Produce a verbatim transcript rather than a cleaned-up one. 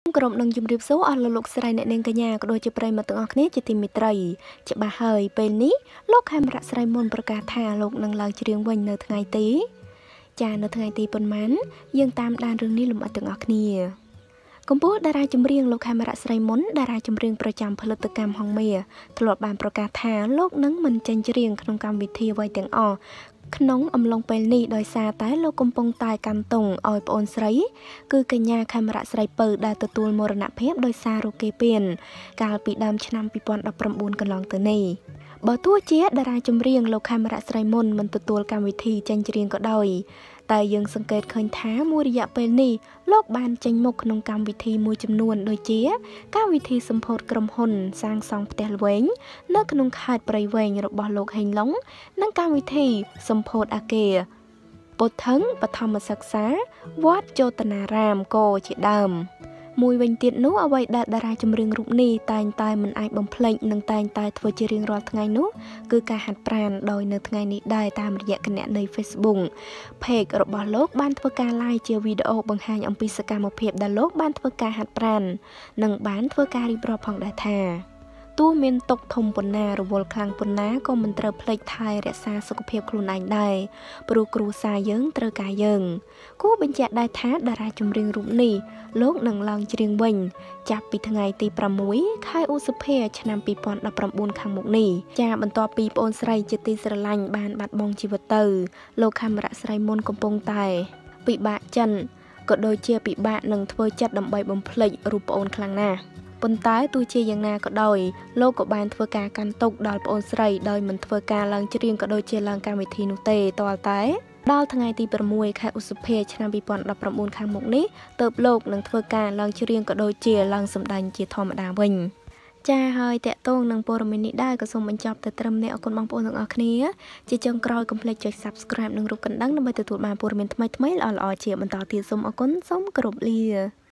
ក្រុមនឹងជំរាបសួរអស់លោកស្រីអ្នកនាងកញ្ញាក៏ដូចជាប្រិយមិត្តទាំងអស់គ្នាជាទីមេត្រីច្បាស់ហើយពេលនេះលោកខេមរៈស្រីមុនប្រកាសថាលោកនឹងឡើងច្រៀងវិញនៅថ្ងៃទីចានៅថ្ងៃទីប៉ុន្មានយើងតាមដានរឿងនេះលំអិតទាំងអស់គ្នាកម្ពុជាតារាចម្រៀងលោកខេមរៈស្រីមុនតារាចម្រៀងប្រចាំផលិតកម្មហងមាធ្លាប់បានប្រកាសថាលោកនឹងមិនចេញច្រៀងក្នុងកម្មវិធីអ្វីទាំងអស់ក្នុងអំឡុងពេលនេះដោយសារតែលោកកំពុងតែកាន់ទុងឲ្យប្អូនស្រីគឺកញ្ញាខេមរៈស្រីពៅដែលទទួលមរណភាពដោយសាររោគគេពៀនកាលពីដើមឆ្នាំពីរពាន់ដប់ប្រាំបួនកន្លងទៅនេះបើទោះជាតារាចម្រៀងលោកខេមរៈស្រីមុនមិនទទួលកម្មវិធីចេញច្រៀងក៏ដោយតែយើងសង្កេតឃើញថាមួយរយៈពេលនេះលោកបានចេញមុខក្នុងកម្មវិធីមួយចំនួនដូចជាកម្មវិធីសម្ពោធក្រុមហ៊ុនសាងសង់ផ្ទះល្វែងនៅក្នុងខេត្តព្រៃវែងរបស់លោកហេងឡុងនិងកម្មវិធីសម្ពោធអាគារពុទ្ធឹងបឋមសិក្សាវត្តជោតនារាមក៏ជាដើមមួយវិញទៀតនោះអ្វីដែលតារាចម្រៀងរូបនេះតែងតែមិនអាចបំភ្លេចនិងតែងតែធ្វើជារៀងរាល់ថ្ងៃនោះគឺការហាត់ប្រាណដោយនៅថ្ងៃនេះដែរតាមរយៈគណនី Facebook Page របស់លោកបានធ្វើការ live ជាវីដេអូបង្ហាញអំពីសកម្មភាពដែលលោកបានធ្វើការហាត់ប្រាណនិងបានធ្វើការរៀបរាប់ផងដែរថាទោះមានទុកធំប៉ុណ្ណារវល់ខ្លាំងប៉ុណ្ណាក៏មិនត្រូវភ្លេចថែរក្សាសុខភាពខ្លួនឯងដែរព្រោះគ្រួសារយើងត្រូវការយើងគួរបញ្ជាក់ដែរថាតារាចម្រៀងរូបនេះលោកនឹងឡើងច្រៀងវិញចាប់ពីថ្ងៃទីប្រាំមួយខែឧសភាឆ្នាំពីរពាន់ដប់ប្រាំបួនខាងមុខនេះចាបន្ទាប់ពីប្អូនស្រីជាទីស្រឡាញ់បានបាត់បង់ជីវិតទៅលោកខេមរៈស្រីមុនកំពុងតែពិបាកចិនក៏ដូចជាពិបាកនឹងធ្វើចិត្តដើម្បីបំភ្លេចរូបប្អូនខ្លាំងណាស់ប៉ុន្តែទោះជាយ៉ាងណាក៏ដោយលោកក៏បានធ្វើការកាន់ទុកដល់ប្អូនស្រីដោយមិនធ្វើការឡើងច្រៀងក៏ដូចជាឡើងកម្មវិធីនោះទេទាល់តែដល់ថ្ងៃទីប្រាំមួយខែឧសភាឆ្នាំពីរពាន់ដប់ប្រាំបួនខាងមុខនេះទើបលោកនឹងធ្វើការឡើងច្រៀងក៏ដូចជាឡើងសម្ដែងជាធម្មតាវិញចាហើយតកតងនឹងព័ត៌មាននេះដែរក៏សូមបញ្ចប់តែត្រឹមនេះអរគុណបងប្អូនទាំងអស់គ្នាជាចុងក្រោយកុំភ្លេចចុច Subscribe និងរូបកណ្ដឹងដើម្បីទទួលបានព័ត៌មានថ្មីៗល្អៗជាបន្តទៀតសូមអរគុណសូមគោរពលា